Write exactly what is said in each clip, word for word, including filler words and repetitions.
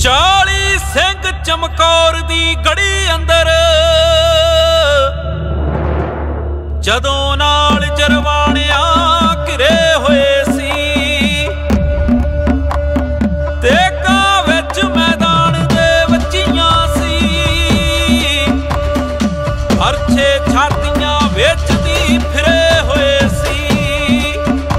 चाली सिंह चमकौर दी गड़ी अंदर जदों नाल जरवाणिया घिरे होए सी ते कां विच मैदान दे वच्चियां सी अरछे छातियां विच दी फिरे होए सी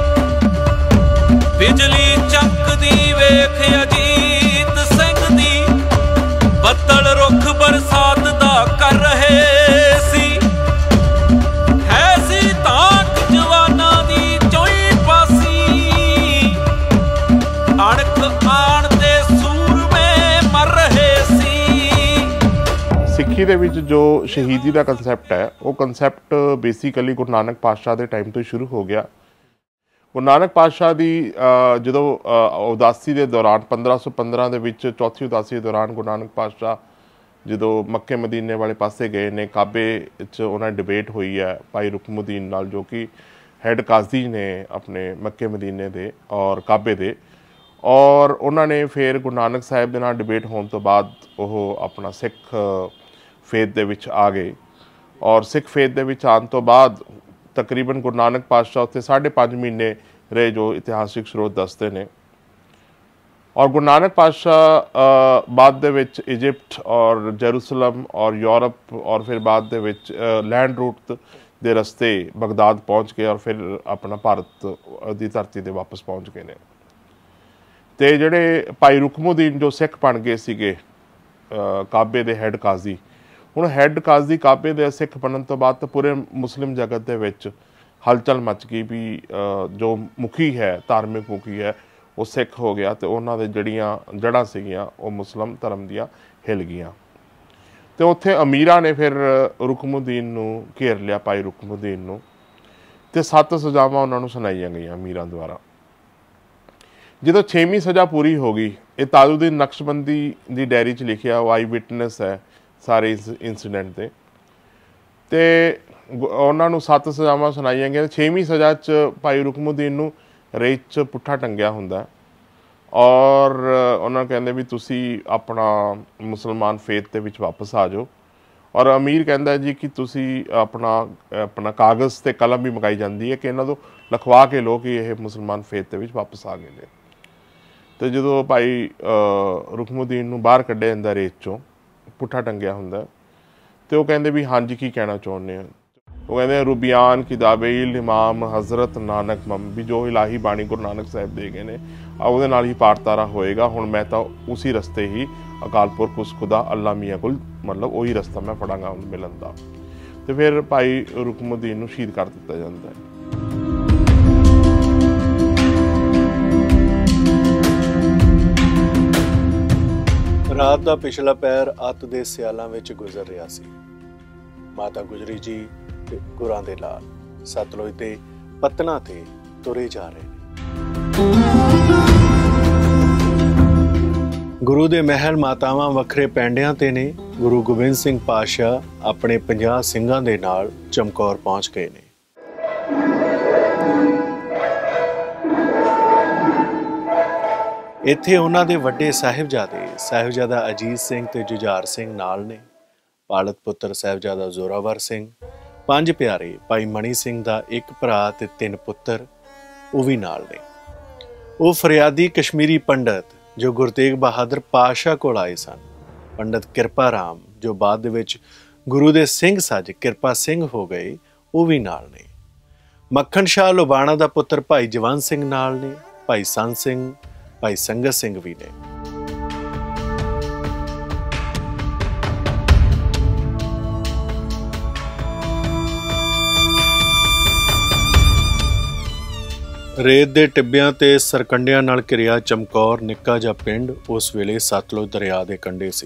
बिजली चमकदी वेख अजीत सिंह दी बदल रुख बरसात दा कर रहे सी सिक्खी दे विच जो शहीदी का कंसैप्ट है वो कंसैप्ट बेसिकली गुरु नानक पातशाह के टाइम तो शुरू हो गया। गुरु नानक पातशाह की जो उदासी के दौरान पंद्रह सौ पंद्रह के विच चौथी उदासी के दौरान गुरु नानक पातशाह जो मक्के मदीने वाले पासे गए ने काबे उन्हें डिबेट हुई है भाई रुकमुद्दीन नाल जो कि हैड काजी ने अपने मक्के मदीने दे और काबे दे और उन्होंने फिर गुरु नानक साहिब के नाल डिबेट होने तो बाद वो अपना सिख फेथ दे विच आ गए और सिख फेथ दे विच आने तो बाद तकरीबन गुरु नानक पातशाह उत्थे साढ़े पाँच महीने रहे जो इतिहासिक स्रोत दसते हैं। और गुरु नानक पातशाह बाद दे विच इजिप्ट और जेरूसलम और यूरोप और फिर बाद दे विच लैंड रूट दे रस्ते बगदाद पहुँच गए और फिर अपना भारत की धरती ते वापस पहुँच गए ने। ते जिहड़े भाई रुकमुद्दीन जो सिख बन गए सीगे काबे दे हैड काजी हुण हैड काजी काबे दे सिख बनने तो बाद तो पूरे मुस्लिम जगत दे विच हलचल मच गई भी जो मुखी है धार्मिक मुखी है वो सिख हो गया तो उन्हां दे जड़ियां जड़ां सीगियां वो मुस्लिम धर्म दियां हिल गईयां। तो उत्थे अमीरां ने फिर रुकमुद्दीन नूं घेर लिया भाई रुकमुद्दीन नूं ते सत्त सजावां उन्हां नूं सुनाईयां गईयां अमीरां द्वारा। जो छेवीं सज़ा पूरी हो गई ये ताजुद्दीन नक्शबंदी की डायरी च लिखिया वो आई विटनेस है सारे इस इंसीडेंट के तो उन्होंने सत्त सज़ावां सुनाईयां गई। छेवीं सज़ा च भाई रुकमुद्दीन नूं रेत च पुट्ठा टंगिया हुंदा और उन्होंने कहते भी तुसी अपना मुसलमान फेथ दे विच वापस आ जाओ और अमीर कहता जी कि तुसी अपना अपना कागज़ ते कलम भी मंगाई जाती है कि इन्हां तों लिखवा के लो कि यह मुसलमान फेथ दे विच वापस आ गए। तो जो भाई रुकमुद्दीन नूं बाहर कढ़िया जांदा रेत चों पुट्ठा टंगिया हुंदा तो वह कहते भी हाँ जी की कहना चाहुंदे हैं। वो कहते रुबियान किताबेल इमाम हज़रत नानक मम भी जो इलाही बाणी गुरु नानक साहिब दे गए ने उहदे नाल ही पारतारा होएगा। हुण मैं तो उसी रस्ते ही अकाल पुरख उस खुदा अल्लाह मियाँ कोल मतलब वही रस्ता मैं फड़ांगा उन्हें मिलन दा। तो फिर भाई रुकमुद्दीन नूं शहीद कर दिता जाता है। रात का पिछला पैर अत दे सियालां विच गुजर रहा सी। माता गुजरी जी ते गुरां दे लाल सतलुज दे पत्तनां ते तुरे जा रहे ने। गुरु दे महल मातावां वखरे पैंडियां ते ने। गुरु गोबिंद सिंह पातशाह अपने पंजाह सिंघां दे नाल चमकौर पहुंच गए ने। इत्थे उन्हां दे वड्डे साहिबजादे साहिबजादा अजीत सिंह ते जुझार सिंह नाल ने। पालत पुत्र साहिबजादा जोरावर सिंह, पंज प्यारे भाई मणी सिंह दा एक भरा ते तीन पुत्र वो भी नाल ने। वो फरियादी कश्मीरी पंडित जो गुरु तेग बहादुर पातशाह कोल आए सन। पंडित किरपा राम जो बाद दे विच गुरु दे सिंह सज किरपा सिंह हो गए वो भी नाल ने। मक्खन शाह लोबाणा दा पुत्र भाई जवंत सिंह नाल ने। भाई संत सिंह भाई संगत सिंह भी ने। रेत दे टिब्बियां ते सरकंडियां नाल घिरिया चमकौर निक्का जिहा पिंड उस वेले सतलुज दरिया दे कंढे सी।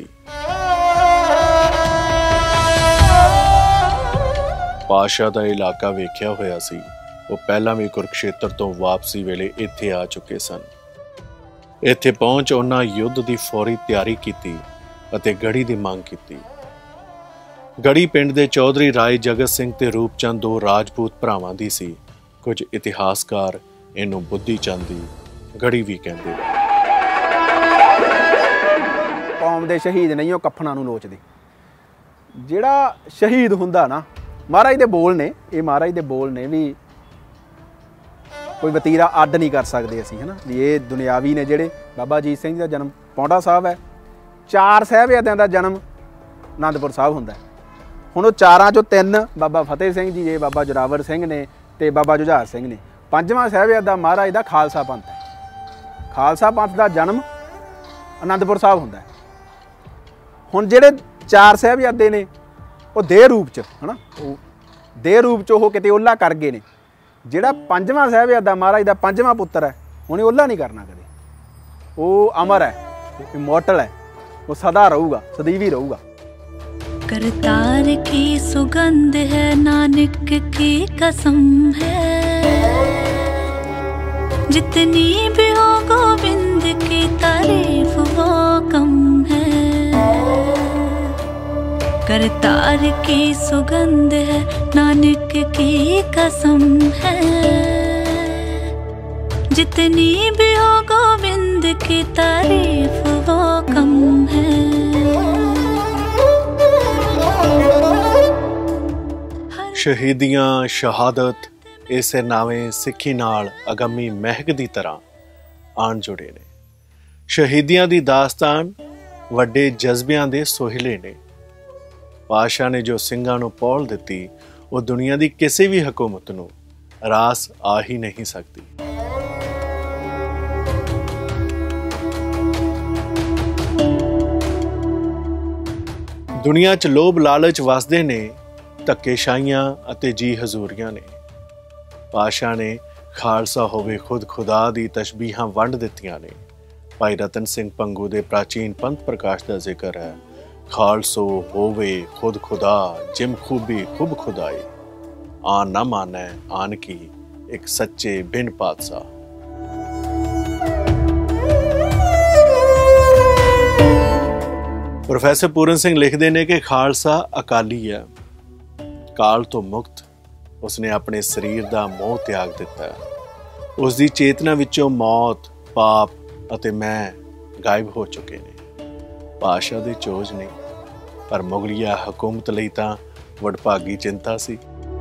पातशाह दा इलाका वेखिया होया सी। वो पहला भी कुरुक्षेत्र तो वापसी वेले इत्थे आ चुके सन। इत्थे पहुंच उन्हां युद्ध की फौरी तैयारी की अते गढ़ी की मांग की। गढ़ी पिंड दे चौधरी राय जगत सिंह ते रूपचंद दो राजपूत भरावां दी सी। कुछ इतिहासकार इनू बुद्धि चंद दी गढ़ी भी कहते। कौम के शहीद नहीं वो कफना नूं लोचदे। जिहड़ा शहीद हुंदा ना, महाराज दे बोल ने, ये महाराज दे बोल ने भी कोई वतीरा अड्ड नहीं कर सकते असीं, है ना भी ये दुनियावी ने जिहड़े। बाबा अजीत सिंह का जन्म पौंटा साहब है, चार साहिबजादियां दा जन्म आनंदपुर साहब हुंदा है। हुण वो चारां चों तीन बाबा फतेह सिंह जी ने, बाबा जोरावर सिंह ने ते बाबा जुझार सिंह ने। पंजवां साहिबजादा महाराज दा खालसा पंथ है। खालसा पंथ का जन्म आनंदपुर साहब हुंदा है। हुण जिहड़े चार साहिबजादे ने वो देह रूप च, है ना, देह रूप च वो किते ओला कर गए ने। जिहड़ा पंजवां साहिबजादा महाराज दा पंजवां पुत्तर है, उन्हें ओला नहीं करना कदे। वो अमर है, इमोर्टल है, वो सदा रहूगा, सदैवी रहूगा। करतार की सुगंध है, नानक की कसम है, जितनी भी हो गोविंद की तारीफ वो कम है। करतार की सुगंध है, नानक की कसम है, जितनी भी हो गोविंद की तारीफ वो कम है। शहीदियां शहादत इसे नावें सिੱਖੀ नाल अगमी महक दी तरह आण जुड़े ने। शहीदियां दी दास्तान वड्डे जज्बियां दे सोहिले ने। पातशाह ने जो ਸਿੰਘਾਂ ਨੂੰ पौल ਦਿੱਤੀ, वो दुनिया की किसी भी हुकूमत ਨੂੰ रास आ ही नहीं सकती। दुनिया च लोभ लालच वसदे ने, धक्केशाइयां अते जी हजूरियां ने। पातशाह ने खालसा होवे खुद खुदा दी तशबीहां वंड दित्तियां ने। भाई रतन सिंह भंगू दे प्राचीन पंथ प्रकाश का जिक्र है, खालसो होवे खुद खुदा, जिम खूबी खूब खुदाई, आन न मानै आन की एक सच्चे बिन पातशाह। प्रोफैसर पूरन सिंह लिखते हैं कि खालसा अकाली है, काल तो मुक्त। उसने अपने शरीर का मोह त्याग दिता है। उसकी चेतना विचों मौत, पाप अते मैं गायब हो चुके ने। पातशाह दे चोज ने, पर मुगलिया हुकूमत लई तां वडभागी चिंता सी।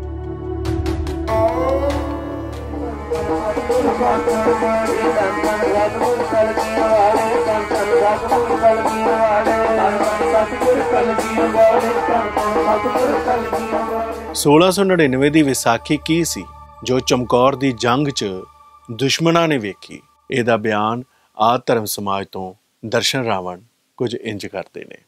सोलह सौ नड़िनवे की विसाखी की सी जो चमकौर की जंग च दुश्मनां ने वेखी। इहदा बयान आद धर्म समाज तो दर्शन रावण कुछ इंज करते ने।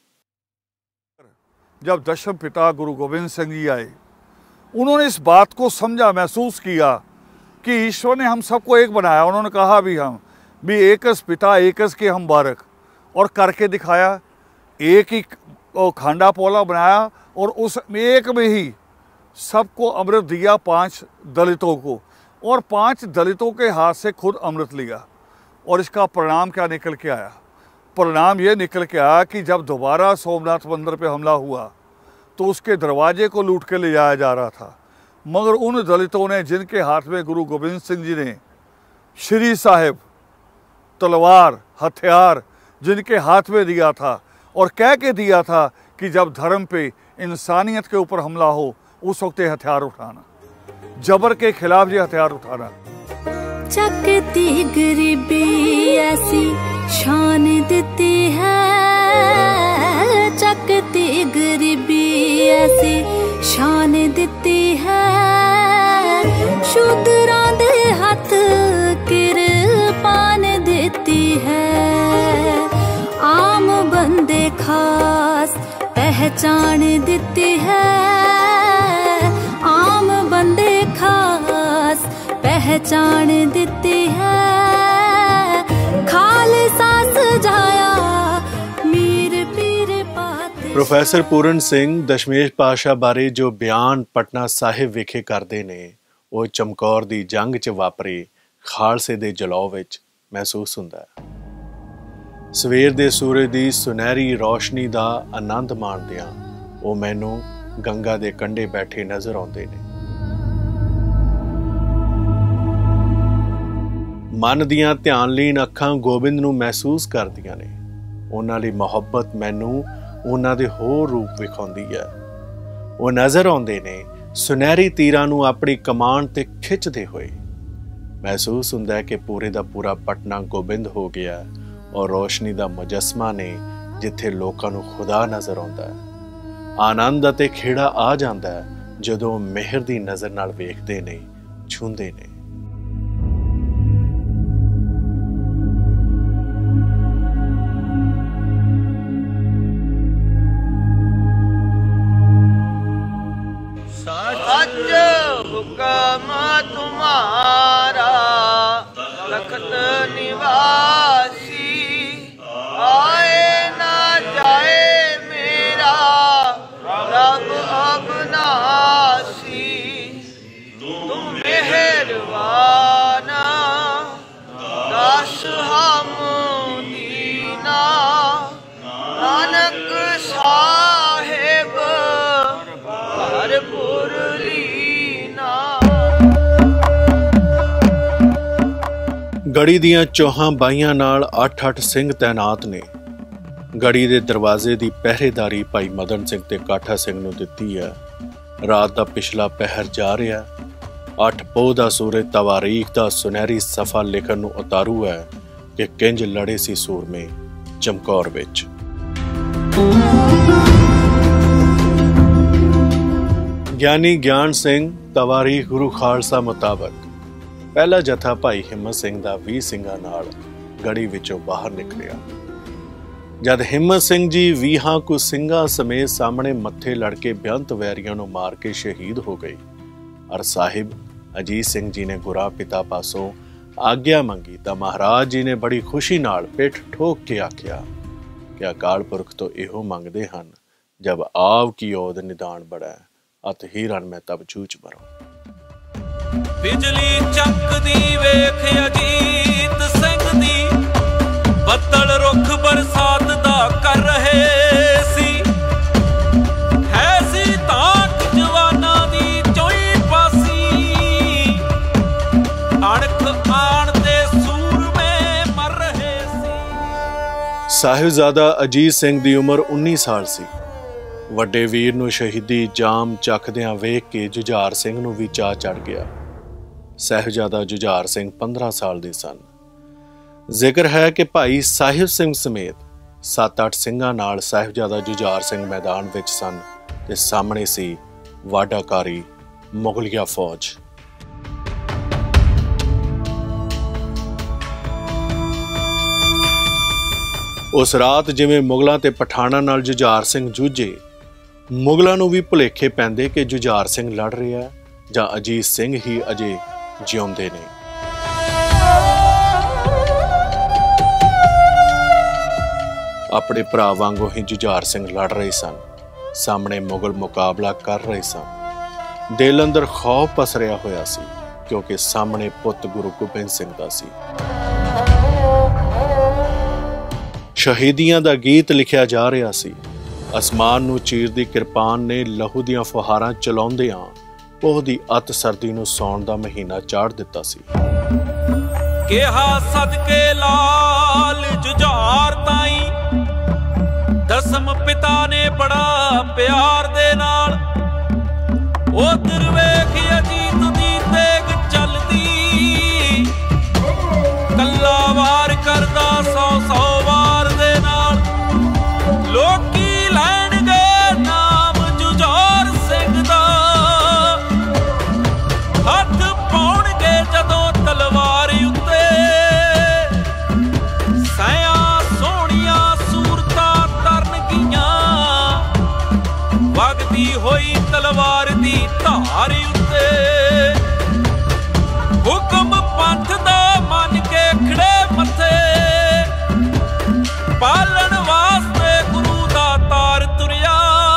जब दशम पिता गुरु गोबिंद सिंह जी आए, उन्होंने इस बात को समझा, महसूस किया कि ईश्वर ने हम सबको एक बनाया। उन्होंने कहा भी हम भी एकस पिता एकस के हम बारक, और करके दिखाया। एक ही खांडा पोला बनाया और उस एक में ही सबको अमृत दिया, पांच दलितों को, और पांच दलितों के हाथ से खुद अमृत लिया। और इसका परिणाम क्या निकल के आया? परिणाम ये निकल के आया कि जब दोबारा सोमनाथ मंदिर पे हमला हुआ तो उसके दरवाजे को लूट के ले जाया जा रहा था, मगर उन दलितों ने जिनके हाथ में गुरु गोबिंद सिंह जी ने श्री साहिब, तलवार, हथियार जिनके हाथ में दिया था, और कह के दिया था कि जब धर्म पे, इंसानियत के ऊपर हमला हो उस वक्त ये हथियार उठाना, जबर के खिलाफ ये हथियार उठाना। चकती गरीबी ऐसी शान देती है, चकती गरीबी ऐसी शान देती है, शूद्रां दे हथ किरपान देती है, आम बंदे खास पहचान देती है, आम बंदे खास पहचान देती है, खालसा सजाया मीर पीर पाते। प्रोफैसर पूरन सिंह दशमेश पातशाह बारे जो बयान पटना साहिब विखे करते ने, वो चमकौर दी जंग च वापरे खालसे दे जलाओ विच महसूस हुंदा है। सवेर दे सूरज दी सुनहरी रोशनी दा आनंद माणदियां वो मैनू गंगा दे कंढे बैठे नजर आउंदे ने। मन दियां ध्यानलीन अखां गोबिंद नू महसूस करदियां ने। ਉਹਨਾਂ ਲਈ ਮੁਹੱਬਤ ਮੈਨੂੰ ਉਹਨਾਂ ਦੇ ਹੋਰ ਰੂਪ ਵਿਖਾਉਂਦੀ ਹੈ। ਉਹ ਨਜ਼ਰ ਆਉਂਦੇ ਨੇ ਸੁਨਹਿਰੀ ਤੀਰਾਂ ਨੂੰ ਆਪਣੀ ਕਮਾਨ ਤੇ ਖਿੱਚਦੇ ਹੋਏ। ਮਹਿਸੂਸ ਹੁੰਦਾ ਹੈ ਕਿ ਪੂਰੇ ਦਾ ਪੂਰਾ ਪਟਨਾ ਗੋਬਿੰਦ ਹੋ ਗਿਆ ਔਰ ਰੋਸ਼ਨੀ ਦਾ ਮੁਜੱਸਮਾ ਨੇ ਜਿੱਥੇ ਲੋਕਾਂ ਨੂੰ ਖੁਦਾ ਨਜ਼ਰ ਆਉਂਦਾ ਹੈ। ਆਨੰਦ ਅਤੇ ਖੇੜਾ ਆ ਜਾਂਦਾ ਹੈ ਜਦੋਂ ਮਿਹਰ ਦੀ ਨਜ਼ਰ ਨਾਲ ਵੇਖਦੇ ਨੇ, ਛੂੰਹਦੇ ਨੇ। सच हुक्म तुम्हारा लखत निवासी, आए ना जाए मेरा रब अबनासी। तुम मेहरबाना दस हम दीना, नानक साहेब भरपुर लीना। ਗੜੀ ਦੀਆਂ ਚੌਹਾਂ ਬਾਈਆਂ ਨਾਲ ਅੱਠ-ਅੱਠ ਸਿੰਘ ਤੈਨਾਤ ਨੇ। ਗੜੀ ਦੇ ਦਰਵਾਜ਼ੇ ਦੀ ਪਹਿਰੇਦਾਰੀ ਭਾਈ ਮਦਨ ਸਿੰਘ ਤੇ ਕਾਠਾ ਸਿੰਘ ਨੂੰ ਦਿੱਤੀ ਹੈ। ਰਾਤ ਦਾ ਪਿਛਲਾ ਪਹਿਰ ਜਾ ਰਿਹਾ। ਅੱਠ ਪੋਹ ਦਾ ਸੂਰਜ ਤਵਾਰੀਖ ਦਾ ਸੁਨਹਿਰੀ ਸਫਾ ਲਿਖਣ ਨੂੰ ਉਤਾਰੂ ਹੈ ਕਿ ਕਿੰਜ ਲੜੇ ਸੀ ਸੂਰਮੇ ਚਮਕੌਰ ਵਿੱਚ। ਗਿਆਨੀ ਗਿਆਨ ਸਿੰਘ ਤਵਾਰੀਖ ਗੁਰੂ ਖਾਲਸਾ ਮੁਤਾਬਕ ਪਹਿਲਾ ਜਥਾ ਭਾਈ ਹਿੰਮਤ ਸਿੰਘ ਦਾ ਵੀਹ ਸਿੰਘਾਂ ਨਾਲ ਗੜੀ ਵਿੱਚੋਂ ਬਾਹਰ ਨਿਕਲਿਆ। ਜਦ ਹਿੰਮਤ ਸਿੰਘ ਜੀ ਵੀਹਾਂ ਕੁ ਸਿੰਘਾਂ ਸਮੇਤ ਸਾਹਮਣੇ ਮੱਥੇ ਲੜ ਕੇ ਬੇਅੰਤ ਵੈਰੀਆਂ ਨੂੰ ਮਾਰ ਕੇ ਸ਼ਹੀਦ ਹੋ ਗਏ, ਅਰ ਸਾਹਿਬ ਅਜੀਤ ਸਿੰਘ ਜੀ ਨੇ ਗੁਰਾਂ ਪਿਤਾ ਪਾਸੋਂ ਆਗਿਆ ਮੰਗੀ ਤਾਂ ਮਹਾਰਾਜ ਜੀ ਨੇ ਬੜੀ ਖੁਸ਼ੀ ਨਾਲ ਪਿੱਠ ਠੋਕ ਕੇ ਆਖਿਆ ਕਿ ਅਕਾਲ ਪੁਰਖ ਤੋਂ ਇਹੋ ਮੰਗਦੇ ਹਨ, ਜਬ ਆਵ ਕੀ ਓਦ ਨਿਦਾਨ ਬੜਾ ਅਤ ਹੀਰਨ ਮੈਂ ਤਬ ਚੂਚ ਮਰੋ। ਬਿਜਲੀ ਚਮਕਦੀ ਵੇਖ ਅਜੀਤ ਸਿੰਘ ਦੀ, ਬੱਦਲ ਰੁੱਖ ਬਰਸਾਤ ਦਾ ਕਰ ਰਹੇ ਸੀ। ਹੈ ਸੀ ਤਾਕ ਜਵਾਨਾਂ ਦੀ ਚੋਈ ਪਾਸੀ, ਅਣਖ ਆਣ ਤੇ ਸੂਰਮੇ ਮਰ ਰਹੇ ਸੀ। ਸਾਹਿਬਜ਼ਾਦਾ ਅਜੀਤ ਸਿੰਘ ਦੀ ਉਮਰ ਉੱਨੀ ਸਾਲ ਸੀ। ਵੱਡੇ ਵੀਰ ਨੂੰ ਸ਼ਹੀਦੀ ਜਾਮ ਚੱਕਦਿਆਂ ਵੇਖ ਕੇ ਜੁਝਾਰ ਸਿੰਘ ਨੂੰ ਵੀ ਚਾਅ ਚੜ ਗਿਆ। ਸਾਹਿਬਜ਼ਾਦਾ ਜੁਝਾਰ ਸਿੰਘ ਪੰਦਰਾਂ ਸਾਲ ਦੇ ਸਨ। ਜ਼ਿਕਰ ਹੈ ਕਿ ਭਾਈ ਸਾਹਿਬ ਸਿੰਘ ਸਮੇਤ ਸੱਤ ਅੱਠ ਸਿੰਘਾਂ ਨਾਲ ਸਾਹਿਬਜ਼ਾਦਾ ਜੁਝਾਰ ਸਿੰਘ ਮੈਦਾਨ ਵਿੱਚ ਸਨ ਤੇ ਸਾਹਮਣੇ ਸੀ ਵਾਢਾਕਾਰੀ ਮੁਗਲਿਆ ਫੌਜ। ਉਸ ਰਾਤ ਜਿਵੇਂ ਮੁਗਲਾਂ ਤੇ ਪਠਾਨਾਂ ਨਾਲ ਜੁਝਾਰ ਸਿੰਘ ਜੂਝੇ, ਮੁਗਲਾਂ ਨੂੰ ਵੀ ਭੁਲੇਖੇ ਪੈਂਦੇ ਕਿ ਜੁਝਾਰ ਸਿੰਘ ਲੜ ਰਿਹਾ ਜਾਂ ਅਜੀਤ ਸਿੰਘ ਹੀ ਅਜੇ ਜਿਉਂਦੇ ਨੇ। ਆਪਣੇ ਭਰਾ ਵਾਂਗੂ ਹੀ ਜੁਝਾਰ ਸਿੰਘ ਲੜ ਰਹੇ ਸਨ। ਸਾਹਮਣੇ ਮੁਗਲ ਮੁਕਾਬਲਾ ਕਰ ਰਹੇ ਸਨ। ਦਿਲ ਅੰਦਰ ਖੌਫ ਪਸਰਿਆ ਹੋਇਆ ਸੀ ਕਿਉਂਕਿ ਸਾਹਮਣੇ ਪੁੱਤ ਗੁਰੂ ਗੋਬਿੰਦ ਸਿੰਘ ਦਾ ਸੀ। ਸ਼ਹੀਦੀਆਂ ਦਾ ਗੀਤ ਲਿਖਿਆ ਜਾ ਰਿਹਾ ਸੀ। ਅਸਮਾਨ ਨੂੰ ਚੀਰਦੀ ਕਿਰਪਾਨ ਨੇ ਲਹੂ ਦੀਆਂ ਫੁਹਾਰਾਂ ਚਲਾਉਂਦਿਆਂ ਪੋਹ ਦੀ ਅਤ ਸਰਦੀ ਨੂੰ ਸੌਣ ਦਾ ਮਹੀਨਾ ਚਾੜ ਦਿੱਤਾ ਸੀ। ਕਿਹਾ ਸਦਕੇ ਲਾਲ ਜੁਝਾਰ ਤਾਈ, ਦਸਮ ਪਿਤਾ ਨੇ ਬੜਾ ਪਿਆਰ ਦੇ ਨਾਲ। ਉਧਰ ਵੇਖ ਅਜੀਤ ਦੀ ਤੇਗ ਚੱਲਦੀ, ਕੱਲਾ ਵਾਰ ਕਰਦਾ ਸੌ ਸੌ ਵਾਰ ਦੇ ਨਾਲ। ਲੋਕੀ ਲੈਣਗੇ ਨਾਮ ਜੁਝਾਰ ਸਿੰਘ ਦਾ, ਹੱਥ ਪਾਉਣਗੇ ਜਦੋਂ ਤਲਵਾਰ ਉੱਤੇ। ਸੈਆਂ ਸੋਹਣੀਆਂ ਸੂਰਤਾਂ ਤਰਨਗੀਆਂ, ਵਗਦੀ ਹੋਈ ਤਲਵਾਰ ਦੀ ਧਾਰ ਉੱਤੇ। ਹੁਕਮ ਪੰਥ ਦਾ ਮੰਨ ਕੇ ਖੜੇ ਮੱਥੇ, ਪਾਲਣ ਵਾਸਤੇ ਗੁਰੂ ਦਾ ਤਾਰ ਤੁਰਿਆ।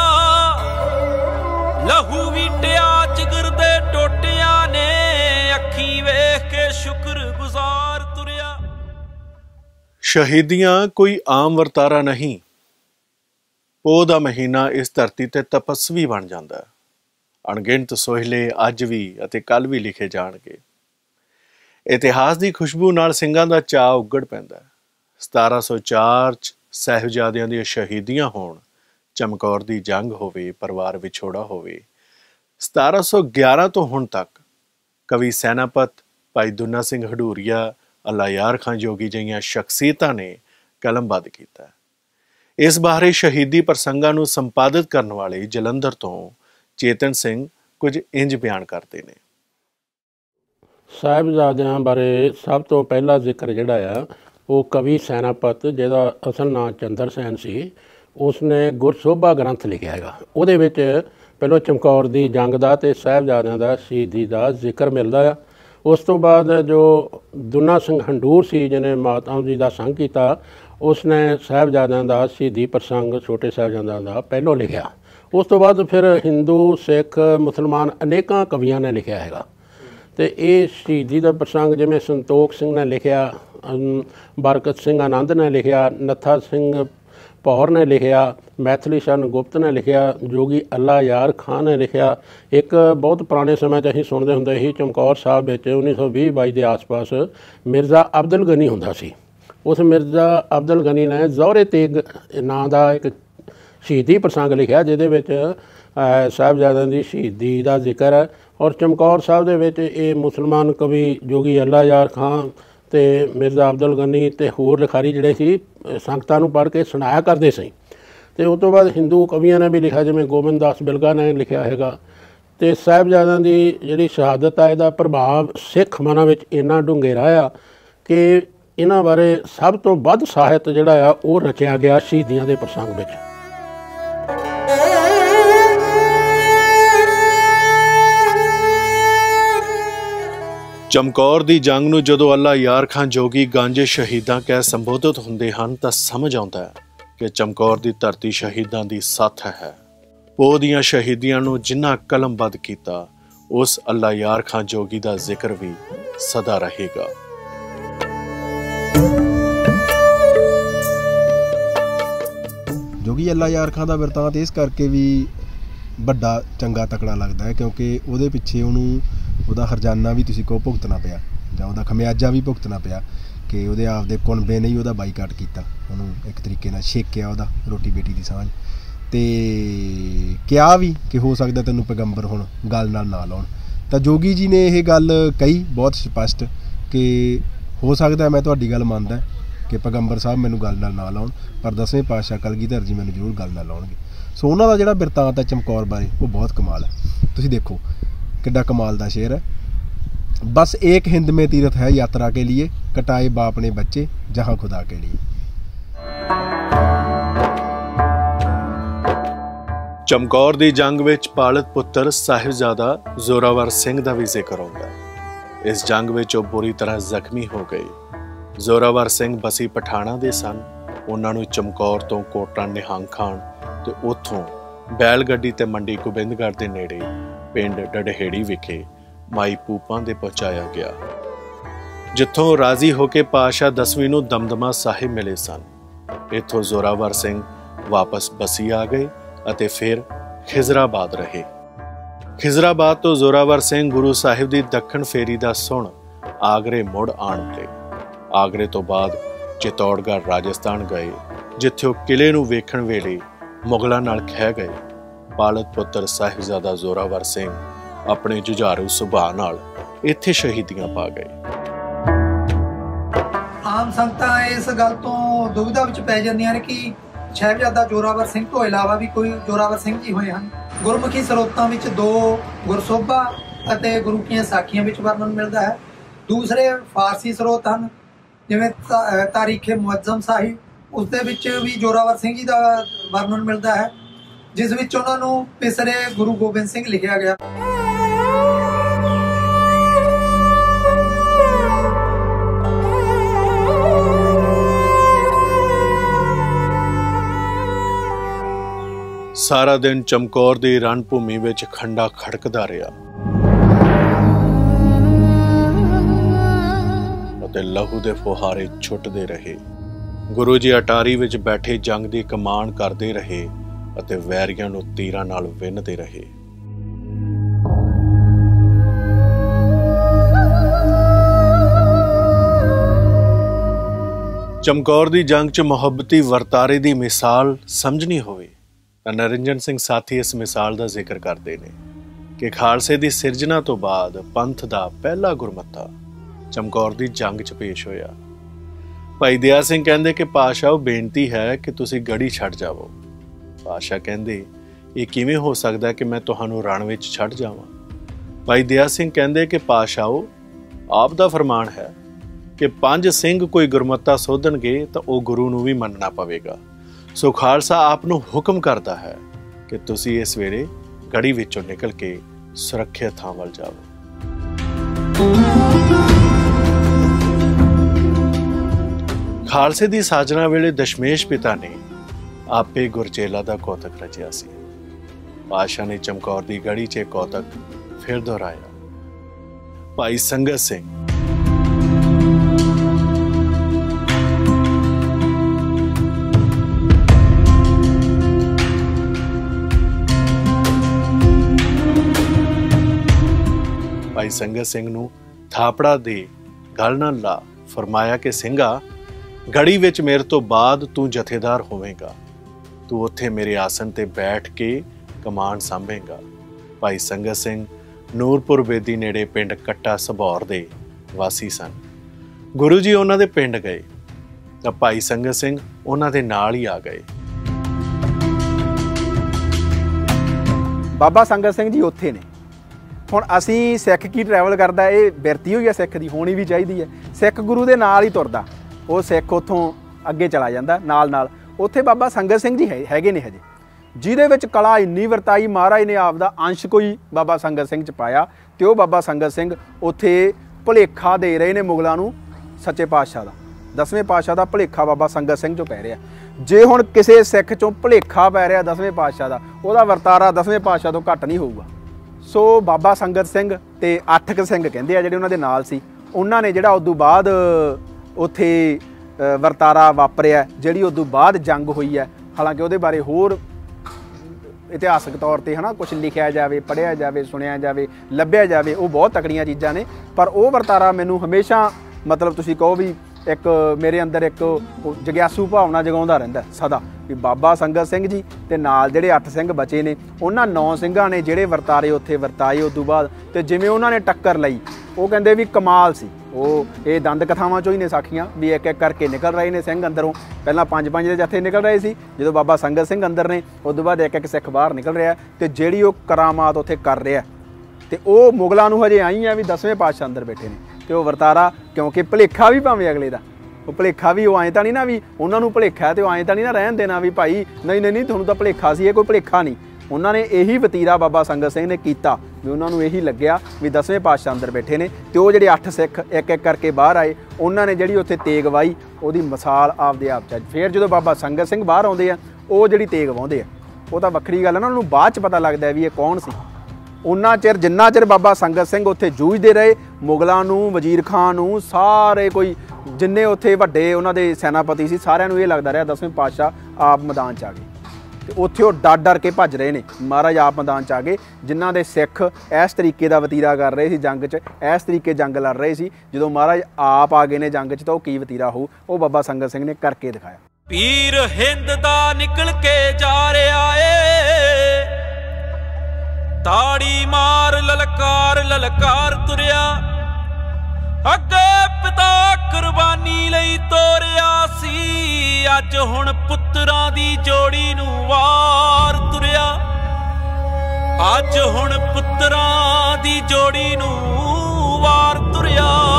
ਲਹੂ ਵੀਟਿਆ ਜਿਗਰ ਦੇ ਟੋਟਿਆਂ ਨੇ, ਅੱਖੀਂ ਵੇਖ ਕੇ ਸ਼ੁਕਰ ਗੁਜ਼ਾਰ ਤੁਰਿਆ। ਸ਼ਹੀਦੀਆਂ ਕੋਈ ਆਮ ਵਰਤਾਰਾ ਨਹੀਂ। ਪੋਹ ਦਾ ਮਹੀਨਾ ਇਸ ਧਰਤੀ ਤੇ ਤਪਸਵੀ ਬਣ ਜਾਂਦਾ ਹੈ। ਅਣਗਿਣਤ ਸੋਹਿਲੇ ਅੱਜ ਵੀ ਅਤੇ ਕੱਲ ਵੀ ਲਿਖੇ ਜਾਣਗੇ। ਇਤਿਹਾਸ ਦੀ ਖੁਸ਼ਬੂ ਨਾਲ ਸਿੰਘਾਂ ਦਾ ਚਾਅ ਉੱਗੜ ਪੈਂਦਾ ਹੈ। ਸਤਾਰਾਂ ਸੌ ਚਾਰ 'ਚ ਸਾਹਿਬਜ਼ਾਦਿਆਂ ਦੀਆਂ ਸ਼ਹੀਦੀਆਂ ਹੋਣ, ਚਮਕੌਰ ਦੀ ਜੰਗ ਹੋਵੇ, ਪਰਿਵਾਰ ਵਿਛੋੜਾ ਹੋਵੇ, ਸਤਾਰਾਂ ਸੌ ਗਿਆਰਾਂ ਤੋਂ ਹੁਣ ਤੱਕ ਕਵੀ ਸੈਨਾਪਤ, ਭਾਈ ਦੁਨਾ ਸਿੰਘ ਹਡੂਰੀਆ, ਅੱਲਾ ਯਾਰ ਖਾਂ ਜੋਗੀ ਜਿਹੀਆਂ ਸ਼ਖਸੀਅਤਾਂ ਨੇ ਕਲਮਬੱਧ ਕੀਤਾ। ਇਸ ਬਾਰੇ ਸ਼ਹੀਦੀ ਪ੍ਰਸੰਗਾਂ ਨੂੰ ਸੰਪਾਦਿਤ ਕਰਨ ਵਾਲੇ ਜਲੰਧਰ ਤੋਂ ਚੇਤਨ ਸਿੰਘ ਕੁਝ ਇੰਜ ਬਿਆਨ ਕਰਦੇ ਨੇ। ਸਾਹਿਬਜ਼ਾਦਿਆਂ ਬਾਰੇ ਸਭ ਤੋਂ ਪਹਿਲਾ ਜ਼ਿਕਰ ਜਿਹੜਾ ਆ ਉਹ ਕਵੀ ਸੈਨਾਪਤ, ਜਿਹਦਾ ਅਸਲ ਨਾਂ ਚੰਦਰ ਸੈਨ ਸੀ, ਉਸਨੇ ਗੁਰਸੋਭਾ ਗ੍ਰੰਥ ਲਿਖਿਆ ਹੈਗਾ। ਉਹਦੇ ਵਿੱਚ ਪਹਿਲਾਂ ਚਮਕੌਰ ਦੀ ਜੰਗ ਦਾ ਅਤੇ ਸਾਹਿਬਜ਼ਾਦਿਆਂ ਦਾ ਸ਼ਹੀਦੀ ਦਾ ਜ਼ਿਕਰ ਮਿਲਦਾ ਆ। ਉਸ ਤੋਂ ਬਾਅਦ ਜੋ ਦੁਨਾ ਸਿੰਘ ਹੰਡੂਰ ਸੀ, ਜਿਹਨੇ ਮਾਤਾ ਜੀ ਦਾ ਸੰਗ ਕੀਤਾ, ਉਸਨੇ ਸਾਹਿਬਜ਼ਾਦਿਆਂ ਦਾ ਸ਼ਹੀਦੀ ਪ੍ਰਸੰਗ ਛੋਟੇ ਸਾਹਿਬਜ਼ਾਦਿਆਂ ਦਾ ਪਹਿਲੋਂ ਲਿਖਿਆ। ਉਸ ਤੋਂ ਬਾਅਦ ਫਿਰ ਹਿੰਦੂ, ਸਿੱਖ, ਮੁਸਲਮਾਨ ਅਨੇਕਾਂ ਕਵੀਆਂ ਨੇ ਲਿਖਿਆ ਹੈਗਾ। ਅਤੇ ਇਹ ਸ਼ਹੀਦੀ ਦਾ ਪ੍ਰਸੰਗ ਜਿਵੇਂ ਸੰਤੋਖ ਸਿੰਘ ਨੇ ਲਿਖਿਆ, ਬਰਕਤ ਸਿੰਘ ਆਨੰਦ ਨੇ ਲਿਖਿਆ, ਨੱਥਾ ਸਿੰਘ ਭੌਰ ਨੇ ਲਿਖਿਆ, ਮੈਥਲੀ ਸ਼ਰਨ ਗੁਪਤ ਨੇ ਲਿਖਿਆ, ਜੋਗੀ ਅੱਲਾ ਯਾਰ ਖਾਂ ਨੇ ਲਿਖਿਆ। ਇੱਕ ਬਹੁਤ ਪੁਰਾਣੇ ਸਮੇਂ 'ਚ ਅਸੀਂ ਸੁਣਦੇ ਹੁੰਦੇ ਸੀ, ਚਮਕੌਰ ਸਾਹਿਬ ਵਿੱਚ ਉੱਨੀ ਸੌ ਵੀਹ ਬਾਈ ਦੇ ਆਸ-ਪਾਸ ਮਿਰਜ਼ਾ ਅਬਦੁਲ ਗਨੀ ਹੁੰਦਾ ਸੀ। ਉਸ ਮਿਰਜ਼ਾ ਅਬਦੁਲ ਗਨੀ ਨੇ ਜ਼ੋਰੇ ਤੇਗ ਨਾਂ ਦਾ ਇੱਕ ਸ਼ਹੀਦੀ ਪ੍ਰਸੰਗ ਲਿਖਿਆ, ਜਿਹਦੇ ਵਿੱਚ ਸਾਹਿਬਜ਼ਾਦਿਆਂ ਦੀ ਸ਼ਹੀਦੀ ਦਾ ਜ਼ਿਕਰ ਹੈ। ਔਰ ਚਮਕੌਰ ਸਾਹਿਬ ਦੇ ਵਿੱਚ ਇਹ ਮੁਸਲਮਾਨ ਕਵੀ ਜੋਗੀ ਅੱਲਾ ਯਾਰ ਖਾਂ ਅਤੇ ਮਿਰਜ਼ਾ ਅਬਦੁਲ ਗਨੀ ਅਤੇ ਹੋਰ ਲਿਖਾਰੀ ਜਿਹੜੇ ਸੀ, ਸੰਗਤਾਂ ਨੂੰ ਪੜ੍ਹ ਕੇ ਸੁਣਾਇਆ ਕਰਦੇ ਸੀ। ਅਤੇ ਉਸ ਤੋਂ ਬਾਅਦ ਹਿੰਦੂ ਕਵੀਆਂ ਨੇ ਵੀ ਲਿਖਿਆ, ਜਿਵੇਂ ਗੋਬਿੰਦ ਦਾਸ ਬਿਲਗਾ ਨੇ ਲਿਖਿਆ ਹੈਗਾ। ਅਤੇ ਸਾਹਿਬਜ਼ਾਦਿਆਂ ਦੀ ਜਿਹੜੀ ਸ਼ਹਾਦਤ ਆ, ਇਹਦਾ ਪ੍ਰਭਾਵ ਸਿੱਖ ਮਨਾਂ ਵਿੱਚ ਇੰਨਾ ਡੂੰਘੇਰਾ ਆ ਕਿ ਇਹਨਾਂ ਬਾਰੇ ਸਭ ਤੋਂ ਵੱਧ ਸਾਹਿਤ ਜਿਹੜਾ ਆ ਉਹ ਰਚਿਆ ਗਿਆ ਸ਼ਹੀਦੀਆਂ ਦੇ ਪ੍ਰਸੰਗ ਵਿੱਚ। ਚਮਕੌਰ ਦੀ ਜੰਗ ਨੂੰ ਜਦੋਂ ਅੱਲਾ ਯਾਰ ਖਾਂ ਜੋਗੀ ਗਾਂਜੇ ਸ਼ਹੀਦਾਂ ਕਹਿ ਸੰਬੋਧਿਤ ਹੁੰਦੇ ਹਨ ਤਾਂ ਸਮਝ ਆਉਂਦਾ ਹੈ ਕਿ ਚਮਕੌਰ ਦੀ ਧਰਤੀ ਸ਼ਹੀਦਾਂ ਦੀ ਸੱਥ ਹੈ। ਪੋਹ ਦੀਆਂ ਸ਼ਹੀਦੀਆਂ ਨੂੰ ਜਿਨ੍ਹਾਂ ਕਲਮਬੱਧ ਕੀਤਾ, ਉਸ ਅੱਲਾ ਯਾਰ ਖਾਂ ਜੋਗੀ ਦਾ ਜ਼ਿਕਰ ਵੀ ਸਦਾ ਰਹੇਗਾ। ਜੋਗੀ ਅੱਲਾ ਯਾਰ ਖਾਂ ਦਾ ਬਿਰਤਾਂਤ ਇਸ ਕਰਕੇ ਵੀ ਵੱਡਾ ਚੰਗਾ ਤਕੜਾ ਲੱਗਦਾ ਹੈ ਕਿਉਂਕਿ ਉਹਦੇ ਪਿੱਛੇ ਉਹਨੂੰ ਉਹਦਾ ਹਰਜਾਨਾ ਵੀ ਤੁਸੀਂ ਕਹੋ ਭੁਗਤਣਾ ਪਿਆ, ਜਾਂ ਉਹਦਾ ਖਮਿਆਜਾ ਵੀ ਭੁਗਤਣਾ ਪਿਆ ਕਿ ਉਹਦੇ ਆਪਦੇ ਕੁਨਬੇ ਨੇ ਹੀ ਉਹਦਾ ਬਾਈਕਾਟ ਕੀਤਾ, ਉਹਨੂੰ ਇੱਕ ਤਰੀਕੇ ਨਾਲ ਛੇਕਿਆ ਉਹਦਾ ਰੋਟੀ ਬੇਟੀ ਦੀ ਸਾਂਝ, ਅਤੇ ਕਿਹਾ ਵੀ ਕਿ ਹੋ ਸਕਦਾ ਤੈਨੂੰ ਪੈਗੰਬਰ ਹੁਣ ਗੱਲ ਨਾਲ ਨਾ ਲਾਉਣ। ਤਾਂ ਜੋਗੀ ਜੀ ਨੇ ਇਹ ਗੱਲ ਕਹੀ ਬਹੁਤ ਸਪਸ਼ਟ ਕਿ ਹੋ ਸਕਦਾ ਮੈਂ ਤੁਹਾਡੀ ਗੱਲ ਮੰਨਦਾ ਕਿ ਪੈਗੰਬਰ ਸਾਹਿਬ ਮੈਨੂੰ ਗੱਲ ਨਾਲ ਨਾ ਲਾਉਣ, ਪਰ ਦਸਵੇਂ ਪਾਤਸ਼ਾਹ ਕਲਗੀਧਰ ਜੀ ਮੈਨੂੰ ਜ਼ਰੂਰ ਗੱਲ ਨਾਲ ਲਾਉਣਗੇ। ਸੋ ਉਹਨਾਂ ਦਾ ਜਿਹੜਾ ਬਿਰਤਾਂਤ ਹੈ ਚਮਕੌਰ ਬਾਰੇ ਉਹ ਬਹੁਤ ਕਮਾਲ ਹੈ। ਤੁਸੀਂ ਦੇਖੋ ਕਿੱਡਾ ਕਮਾਲ ਦਾ ਸ਼ੇਰ ਹੈ। ਬਸ एक हिंद में तीर्थ है यात्रा के लिए, कटाए बाप ने बच्चे जहाँ खुदा के लिए। ਚਮਕੌਰ ਦੀ ਜੰਗ ਵਿੱਚ ਪਾਲਤ ਪੁੱਤਰ ਸਾਹਿਬਜ਼ਾਦਾ ਜ਼ੋਰਾਵਰ ਸਿੰਘ ਦਾ ਵੀ ਜ਼ਿਕਰ ਆਉਂਦਾ ਹੈ। ਇਸ ਜੰਗ ਵਿੱਚ ਉਹ ਬੁਰੀ ਤਰ੍ਹਾਂ ਜ਼ਖਮੀ ਹੋ ਗਏ। ਜ਼ੋਰਾਵਰ ਸਿੰਘ ਬਸੀ ਪਠਾਣਾ ਦੇ ਸਨ। ਉਹਨਾਂ ਨੂੰ ਚਮਕੌਰ ਤੋਂ ਕੋਟਾ ਨਿਹੰਗ ਖਾਨ ਤੇ ਉੱਥੋਂ ਬੈਲ ਗੱਡੀ ਤੇ ਮੰਡੀ ਗੋਬਿੰਦਗੜ੍ਹ ਦੇ ਨੇੜੇ ਪਿੰਡ ਡਡਹੇੜੀ ਵਿਖੇ ਮਾਈ ਪੂਪਾਂ ਦੇ ਪਹੁੰਚਾਇਆ ਗਿਆ, ਜਿੱਥੋਂ ਰਾਜ਼ੀ ਹੋ ਕੇ ਪਾਤਸ਼ਾਹ ਦਸਵੀਂ ਨੂੰ ਦਮਦਮਾ ਸਾਹਿਬ ਮਿਲੇ ਸਨ। ਇੱਥੋਂ ਜ਼ੋਰਾਵਰ ਸਿੰਘ ਵਾਪਸ ਬਸੀ ਆ ਗਏ ਅਤੇ ਫਿਰ ਖਿਜ਼ਰਾਬਾਦ ਰਹੇ। ਖਿਜ਼ਰਾਬਾਦ ਤੋਂ ਜ਼ੋਰਾਵਰ ਸਿੰਘ ਗੁਰੂ ਸਾਹਿਬ ਦੀ ਦੱਖਣ ਫੇਰੀ ਦਾ ਸੁਣ ਆਗਰੇ ਮੁੜ ਆਣ ਤੇ ਆਗਰੇ ਤੋਂ ਬਾਅਦ ਚਿਤੌੜਗੜ੍ਹ ਰਾਜਸਥਾਨ ਗਏ, ਜਿੱਥੇ ਉਹ ਕਿਲੇ ਨੂੰ ਵੇਖਣ ਵੇਲੇ ਮੁਗਲਾਂ ਨਾਲ ਖਹਿ ਗਏ। ਪਾਲਤ ਪੁੱਤਰ ਸਾਹਿਬਜ਼ਾਦਾ ਜ਼ੋਰਾਵਰ ਸਿੰਘ ਆਪਣੇ ਜੁਝਾਰੂ ਸੁਭਾਅ ਨਾਲ ਇੱਥੇ ਸ਼ਹੀਦੀਆਂ ਪਾ ਗਏ। ਆਮ ਸੰਗਤਾਂ ਇਸ ਗੱਲ ਤੋਂ ਦੁਵਿਧਾ ਵਿੱਚ ਪੈ ਜਾਂਦੀਆਂ ਨੇ ਕਿ ਸਾਹਿਬਜ਼ਾਦਾ ਜ਼ੋਰਾਵਰ ਸਿੰਘ ਤੋਂ ਇਲਾਵਾ ਵੀ ਕੋਈ ਜ਼ੋਰਾਵਰ ਸਿੰਘ ਜੀ ਹੋਏ ਹਨ। ਗੁਰਮੁਖੀ ਸਰੋਤਾਂ ਵਿੱਚ ਦੋ ਗੁਰਸੋਭਾ ਅਤੇ ਗੁਰੂ ਕੀਆਂ ਸਾਖੀਆਂ ਵਿੱਚ ਵਰਣਨ ਮਿਲਦਾ ਹੈ। ਦੂਸਰੇ ਫਾਰਸੀ ਸਰੋਤ ਹਨ, ਜਿਵੇਂ ਤਾਰੀਖੇ ਮੁਅੱਜ਼ਮ ਸਾਹਿਬ, ਉਸ ਦੇ ਵਿੱਚ ਵੀ ਜ਼ੋਰਾਵਰ ਸਿੰਘ ਜੀ ਦਾ ਵਰਣਨ ਮਿਲਦਾ ਹੈ, ਜਿਸ ਵਿੱਚ ਉਹਨਾਂ ਨੂੰ ਪਿਸਰੇ ਗੁਰੂ ਗੋਬਿੰਦ ਸਿੰਘ ਲਿਖਿਆ ਗਿਆ। ਸਾਰਾ ਦਿਨ ਚਮਕੌਰ ਦੀ ਰਣ ਭੂਮੀ ਵਿੱਚ ਖੰਡਾ ਖੜਕਦਾ ਰਿਹਾ ਅਤੇ ਲਹੂ ਦੇ ਫੁਹਾਰੇ ਛੁੱਟਦੇ ਰਹੇ। ਗੁਰੂ ਜੀ ਅਟਾਰੀ ਵਿੱਚ ਬੈਠੇ ਜੰਗ ਦੀ ਕਮਾਨ ਕਰਦੇ ਰਹੇ ਅਤੇ ਵੈਰੀਆਂ ਨੂੰ ਤੀਰਾਂ ਨਾਲ ਵਿੰਨ੍ਹਦੇ ਰਹੇ। ਚਮਕੌਰ ਦੀ ਜੰਗ 'ਚ ਮੁਹੱਬਤੀ ਵਰਤਾਰੇ ਦੀ ਮਿਸਾਲ ਸਮਝਣੀ ਹੋਵੇ ਤਾਂ ਨਰਿੰਜਨ ਸਿੰਘ ਸਾਥੀ ਇਸ ਮਿਸਾਲ ਦਾ ਜ਼ਿਕਰ ਕਰਦੇ ਨੇ ਕਿ ਖਾਲਸੇ ਦੀ ਸਿਰਜਣਾ ਤੋਂ ਬਾਅਦ ਪੰਥ ਦਾ ਪਹਿਲਾ ਗੁਰਮੱਤਾ ਚਮਕੌਰ ਦੀ ਜੰਗ 'ਚ ਪੇਸ਼ ਹੋਇਆ। ਭਾਈ ਦਇਆ ਸਿੰਘ ਕਹਿੰਦੇ ਕਿ ਪਾਤਸ਼ਾਹ ਬੇਨਤੀ ਹੈ ਕਿ ਤੁਸੀਂ ਗੜੀ ਛੱਡ ਜਾਵੋ। ਪਾਤਸ਼ਾਹ ਕਹਿੰਦੇ ਇਹ ਕਿਵੇਂ ਹੋ ਸਕਦਾ ਕਿ ਮੈਂ ਤੁਹਾਨੂੰ ਰਣ ਵਿੱਚ ਛੱਡ ਜਾਵਾਂ। ਭਾਈ ਦਇਆ ਸਿੰਘ ਕਹਿੰਦੇ ਕਿ ਪਾਤਸ਼ਾਹ ਆਪ ਦਾ ਫਰਮਾਨ ਹੈ ਕਿ ਪੰਜ ਸਿੰਘ ਕੋਈ ਗੁਰਮੱਤਾ ਸੋਧਣਗੇ ਤਾਂ ਉਹ ਗੁਰੂ ਨੂੰ ਵੀ ਮੰਨਣਾ ਪਵੇਗਾ। ਸੋ ਖਾਲਸਾ ਆਪ ਨੂੰ ਹੁਕਮ ਕਰਦਾ ਹੈ ਕਿ ਤੁਸੀਂ ਇਸ ਵੇਲੇ ਗੜੀ ਵਿੱਚੋਂ ਨਿਕਲ ਕੇ ਸੁਰੱਖਿਅਤ ਥਾਂ ਵੱਲ ਜਾਓ। ਖਾਲਸੇ ਦੀ ਸਾਜਨਾ ਵੇਲੇ ਦਸ਼ਮੇਸ਼ ਪਿਤਾ ਨੇ ਆਪੇ ਗੁਰਚੇਲਾ ਦਾ ਕੌਤਕ ਰਚਿਆ ਸੀ। ਪਾਤਸ਼ਾਹ ਨੇ ਚਮਕੌਰ ਦੀ ਗੜੀ 'ਚ ਕੌਤਕ ਫਿਰ ਦੁਹਰਾਇਆ। ਭਾਈ ਸੰਗਤ ਸਿੰਘ ਭਾਈ ਸੰਗਤ ਸਿੰਘ ਨੂੰ ਥਾਪੜਾ ਦੇ ਗਲ ਨਾਲ ਲਾ ਫਰਮਾਇਆ ਕਿ ਸਿੰਘਾ ਗੜੀ ਵਿੱਚ ਮੇਰੇ ਤੋਂ ਬਾਅਦ ਤੂੰ ਜਥੇਦਾਰ ਹੋਵੇਂਗਾ, ਤੂੰ ਉੱਥੇ ਮੇਰੇ ਆਸਣ ਤੇ ਬੈਠ ਕੇ ਕਮਾਨ ਸੰਭੇਗਾ। ਭਾਈ ਸੰਗਤ ਸਿੰਘ ਨੂਰਪੁਰ ਬੇਦੀ ਨੇੜੇ ਪਿੰਡ ਕੱਟਾ ਸਭੌਰ ਦੇ ਵਾਸੀ ਸਨ। ਗੁਰੂ ਜੀ ਉਹਨਾਂ ਦੇ ਪਿੰਡ ਗਏ ਤਾਂ ਭਾਈ ਸੰਗਤ ਸਿੰਘ ਉਹਨਾਂ ਦੇ ਨਾਲ ਹੀ ਆ ਗਏ। ਬਾਬਾ ਸੰਗਤ ਸਿੰਘ ਜੀ ਉੱਥੇ ਨੇ। ਹੁਣ ਅਸੀਂ ਸਿੱਖ ਕੀ ਟਰੈਵਲ ਕਰਦਾ, ਇਹ ਬਿਰਤੀ ਹੋਈ ਹੈ ਸਿੱਖ ਦੀ, ਹੋਣੀ ਵੀ ਚਾਹੀਦੀ ਹੈ। ਸਿੱਖ ਗੁਰੂ ਦੇ ਨਾਲ ਹੀ ਤੁਰਦਾ, ਉਹ ਸਿੱਖ ਉੱਥੋਂ ਅੱਗੇ ਚਲਾ ਜਾਂਦਾ ਨਾਲ ਨਾਲ। ਉੱਥੇ ਬਾਬਾ ਸੰਗਤ ਸਿੰਘ ਜੀ ਹੈ ਹੈਗੇ ਨੇ ਹਜੇ, ਜਿਹਦੇ ਵਿੱਚ ਕਲਾ ਇੰਨੀ ਵਰਤਾਈ, ਮਹਾਰਾਜ ਨੇ ਆਪ ਦਾ ਅੰਸ਼ ਕੋਈ ਬਾਬਾ ਸੰਗਤ ਸਿੰਘ 'ਚ ਪਾਇਆ ਅਤੇ ਉਹ ਬਾਬਾ ਸੰਗਤ ਸਿੰਘ ਉੱਥੇ ਭੁਲੇਖਾ ਦੇ ਰਹੇ ਨੇ ਮੁਗਲਾਂ ਨੂੰ ਸੱਚੇ ਪਾਤਸ਼ਾਹ ਦਾ। ਦਸਵੇਂ ਪਾਤਸ਼ਾਹ ਦਾ ਭੁਲੇਖਾ ਬਾਬਾ ਸੰਗਤ ਸਿੰਘ 'ਚੋਂ ਪੈ ਰਿਹਾ। ਜੇ ਹੁਣ ਕਿਸੇ ਸਿੱਖ 'ਚੋਂ ਭੁਲੇਖਾ ਪੈ ਰਿਹਾ ਦਸਵੇਂ ਪਾਤਸ਼ਾਹ ਦਾ, ਉਹਦਾ ਵਰਤਾਰਾ ਦਸਵੇਂ ਪਾਤਸ਼ਾਹ ਤੋਂ ਘੱਟ ਨਹੀਂ ਹੋਊਗਾ। ਸੋ ਬਾਬਾ ਸੰਗਤ ਸਿੰਘ ਤੇ ਅੱਠ ਕੁ ਸਿੰਘ ਕਹਿੰਦੇ ਆ ਜਿਹੜੇ ਉਹਨਾਂ ਦੇ ਨਾਲ ਸੀ, ਉਹਨਾਂ ਨੇ ਜਿਹੜਾ ਉਦੋਂ ਬਾਅਦ ਉੱਥੇ ਵਰਤਾਰਾ ਵਾਪਰਿਆ, ਜਿਹੜੀ ਉਦੋਂ ਬਾਅਦ ਜੰਗ ਹੋਈ ਹੈ। ਹਾਲਾਂਕਿ ਉਹਦੇ ਬਾਰੇ ਹੋਰ ਇਤਿਹਾਸਕ ਤੌਰ 'ਤੇ ਹੈ ਨਾ ਕੁਛ ਲਿਖਿਆ ਜਾਵੇ, ਪੜ੍ਹਿਆ ਜਾਵੇ, ਸੁਣਿਆ ਜਾਵੇ, ਲੱਭਿਆ ਜਾਵੇ, ਉਹ ਬਹੁਤ ਤਕੜੀਆਂ ਚੀਜ਼ਾਂ ਨੇ। ਪਰ ਉਹ ਵਰਤਾਰਾ ਮੈਨੂੰ ਹਮੇਸ਼ਾ ਮਤਲਬ ਤੁਸੀਂ ਕਹੋ ਵੀ ਇੱਕ ਮੇਰੇ ਅੰਦਰ ਇੱਕ ਜਗਿਆਸੂ ਭਾਵਨਾ ਜਗਾਉਂਦਾ ਰਹਿੰਦਾ ਸਦਾ ਵੀ ਬਾਬਾ ਸੰਗਤ ਸਿੰਘ ਜੀ ਤੇ ਨਾਲ ਜਿਹੜੇ ਅੱਠ ਸਿੰਘ ਬਚੇ ਨੇ, ਉਹਨਾਂ ਨੌ ਸਿੰਘਾਂ ਨੇ ਜਿਹੜੇ ਵਰਤਾਰੇ ਉੱਥੇ ਵਰਤਾਏ ਉਦੋਂ ਬਾਅਦ, ਅਤੇ ਜਿਵੇਂ ਉਹਨਾਂ ਨੇ ਟੱਕਰ ਲਈ, ਉਹ ਕਹਿੰਦੇ ਵੀ ਕਮਾਲ ਸੀ। ਉਹ ਇਹ ਦੰਦ ਕਥਾਵਾਂ 'ਚੋਂ ਹੀ ਨੇ ਸਾਖੀਆਂ ਵੀ ਇੱਕ ਇੱਕ ਕਰਕੇ ਨਿਕਲ ਰਹੇ ਨੇ ਸਿੰਘ ਅੰਦਰੋਂ। ਪਹਿਲਾਂ ਪੰਜ ਪੰਜ ਦੇ ਜੱਥੇ ਨਿਕਲ ਰਹੇ ਸੀ, ਜਦੋਂ ਬਾਬਾ ਸੰਗਤ ਸਿੰਘ ਅੰਦਰ ਨੇ ਉਦੋਂ ਬਾਅਦ ਇੱਕ ਇੱਕ ਸਿੱਖ ਬਾਹਰ ਨਿਕਲ ਰਿਹਾ। ਅਤੇ ਜਿਹੜੀ ਉਹ ਕਰਾਮਾਤ ਉੱਥੇ ਕਰ ਰਿਹਾ, ਅਤੇ ਉਹ ਮੁਗਲਾਂ ਨੂੰ ਹਜੇ ਆਈ ਆ ਵੀ ਦਸਵੇਂ ਪਾਤਸ਼ਾਹ ਅੰਦਰ ਬੈਠੇ ਨੇ। ਅਤੇ ਉਹ ਵਰਤਾਰਾ ਕਿਉਂਕਿ ਭੁਲੇਖਾ ਵੀ ਭਾਵੇਂ ਅਗਲੇ ਦਾ, ਉਹ ਭੁਲੇਖਾ ਵੀ ਉਹ ਐਂ ਤਾਂ ਨਹੀਂ ਨਾ ਵੀ ਉਹਨਾਂ ਨੂੰ ਭੁਲੇਖਾ ਅਤੇ ਉਹ ਐਂ ਤਾਂ ਨਹੀਂ ਨਾ ਰਹਿਣ ਦੇਣਾ ਵੀ ਭਾਈ ਨਹੀਂ ਨਹੀਂ ਨਹੀਂ ਤੁਹਾਨੂੰ ਤਾਂ ਭੁਲੇਖਾ ਸੀ, ਇਹ ਕੋਈ ਭੁਲੇਖਾ ਨਹੀਂ। ਉਹਨਾਂ ਨੇ ਇਹੀ ਵਤੀਰਾ ਬਾਬਾ ਸੰਗਤ ਸਿੰਘ ਨੇ ਕੀਤਾ ਵੀ ਉਹਨਾਂ ਨੂੰ ਇਹੀ ਲੱਗਿਆ ਵੀ ਦਸਵੇਂ ਪਾਤਸ਼ਾਹ ਅੰਦਰ ਬੈਠੇ ਨੇ। ਅਤੇ ਉਹ ਜਿਹੜੇ ਅੱਠ ਸਿੱਖ ਇੱਕ ਇੱਕ ਕਰਕੇ ਬਾਹਰ ਆਏ, ਉਹਨਾਂ ਨੇ ਜਿਹੜੀ ਉੱਥੇ ਤੇਗ ਵਾਹੀ, ਉਹਦੀ ਮਿਸਾਲ ਆਪਦੇ ਆਪ 'ਚ। ਫਿਰ ਜਦੋਂ ਬਾਬਾ ਸੰਗਤ ਸਿੰਘ ਬਾਹਰ ਆਉਂਦੇ ਆ, ਉਹ ਜਿਹੜੀ ਤੇਗ ਵਾਹੁੰਦੇ ਆ, ਉਹ ਤਾਂ ਵੱਖਰੀ ਗੱਲ ਹੈ ਨਾ, ਉਹਨਾਂ ਨੂੰ ਬਾਅਦ 'ਚ ਪਤਾ ਲੱਗਦਾ ਵੀ ਇਹ ਕੌਣ ਸੀ। ਉਹਨਾਂ ਚਿਰ ਜਿੰਨਾ ਚਿਰ ਬਾਬਾ ਸੰਗਤ ਸਿੰਘ ਉੱਥੇ ਜੂਝਦੇ ਰਹੇ, ਮੁਗਲਾਂ ਨੂੰ, ਵਜ਼ੀਰ ਖਾਨ ਨੂੰ, ਸਾਰੇ ਕੋਈ ਜਿੰਨੇ ਉੱਥੇ ਵੱਡੇ ਉਹਨਾਂ ਦੇ ਸੈਨਾਪਤੀ ਸੀ, ਸਾਰਿਆਂ ਨੂੰ ਇਹ ਲੱਗਦਾ ਰਿਹਾ ਦਸਵੇਂ ਪਾਤਸ਼ਾਹ ਆਪ ਮੈਦਾਨ 'ਚ ਆ ਗਏ। ਅਤੇ ਉੱਥੇ ਉਹ ਡਰ ਡਰ ਕੇ ਭੱਜ ਰਹੇ ਨੇ, ਮਹਾਰਾਜ ਆਪ ਮੈਦਾਨ 'ਚ ਆ ਗਏ। ਜਿਨ੍ਹਾਂ ਦੇ ਸਿੱਖ ਇਸ ਤਰੀਕੇ ਦਾ ਵਤੀਰਾ ਕਰ ਰਹੇ ਸੀ ਜੰਗ 'ਚ, ਇਸ ਤਰੀਕੇ ਜੰਗ ਲੜ ਰਹੇ ਸੀ, ਜਦੋਂ ਮਹਾਰਾਜ ਆਪ ਆ ਗਏ ਨੇ ਜੰਗ 'ਚ ਤਾਂ ਉਹ ਕੀ ਵਤੀਰਾ ਹੋਊ, ਉਹ ਬਾਬਾ ਸੰਗਤ ਸਿੰਘ ਨੇ ਕਰਕੇ ਦਿਖਾਇਆ। ਪੀਰ ਹਿੰਦ ਦਾ ਨਿਕਲ ਕੇ ਜਾ ਰਿਹਾ ਏ, ਤਾੜੀ ਮਾਰ ਲਲਕਾਰ ਲਲਕਾਰ ਤੁਰਿਆ, ਅੱਗੇ ਪਿਤਾ ਕੁਰਬਾਨੀ ਲਈ ਤੋਰਿਆ ਸੀ, ਅੱਜ ਹੁਣ ਪੁੱਤਰਾਂ ਦੀ ਜੋੜੀ ਨੂੰ ਵਾਰ ਤੁਰਿਆ, ਅੱਜ ਹੁਣ ਪੁੱਤਰਾਂ ਦੀ ਜੋੜੀ ਨੂੰ ਵਾਰ ਤੁਰਿਆ।